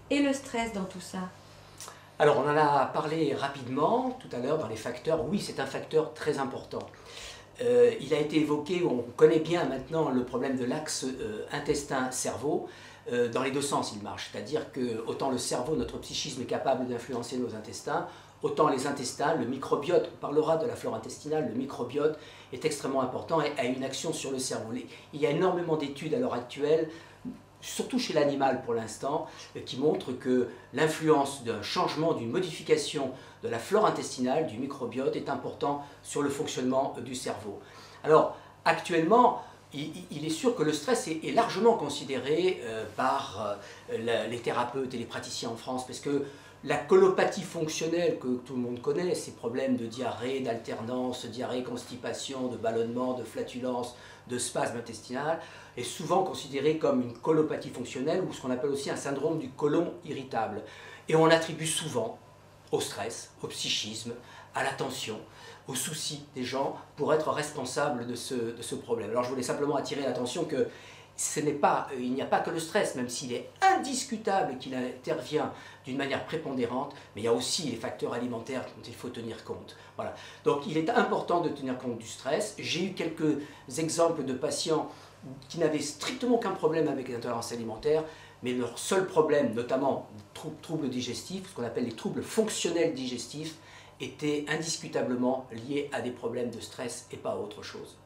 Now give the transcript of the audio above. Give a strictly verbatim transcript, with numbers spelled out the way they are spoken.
et le stress dans tout ça? Alors on en a parlé rapidement tout à l'heure dans les facteurs. Oui, c'est un facteur très important. Euh, il a été évoqué, on connaît bien maintenant le problème de l'axe euh, intestin-cerveau. Euh, dans les deux sens il marche, c'est-à-dire que autant le cerveau, notre psychisme est capable d'influencer nos intestins, autant les intestins, le microbiote, on parlera de la flore intestinale, le microbiote est extrêmement important et a une action sur le cerveau. Il y a énormément d'études à l'heure actuelle, surtout chez l'animal pour l'instant, qui montrent que l'influence d'un changement, d'une modification de la flore intestinale, du microbiote, est important sur le fonctionnement du cerveau. Alors, actuellement, il est sûr que le stress est largement considéré par les thérapeutes et les praticiens en France, parce que la colopathie fonctionnelle que tout le monde connaît, ces problèmes de diarrhée, d'alternance, diarrhée, constipation, de ballonnement, de flatulence, de spasme intestinal, est souvent considérée comme une colopathie fonctionnelle ou ce qu'on appelle aussi un syndrome du côlon irritable. Et on l'attribue souvent au stress, au psychisme, à la tension, aux soucis des gens pour être responsable de ce, de ce problème. Alors je voulais simplement attirer l'attention que ce n'est pas, il n'y a pas que le stress, même s'il est indiscutable qu'il intervient d'une manière prépondérante, mais il y a aussi les facteurs alimentaires dont il faut tenir compte. Voilà. Donc il est important de tenir compte du stress. J'ai eu quelques exemples de patients qui n'avaient strictement aucun problème avec l'intolérance alimentaire, mais leur seul problème, notamment troubles digestifs, ce qu'on appelle les troubles fonctionnels digestifs, étaient indiscutablement liés à des problèmes de stress et pas à autre chose.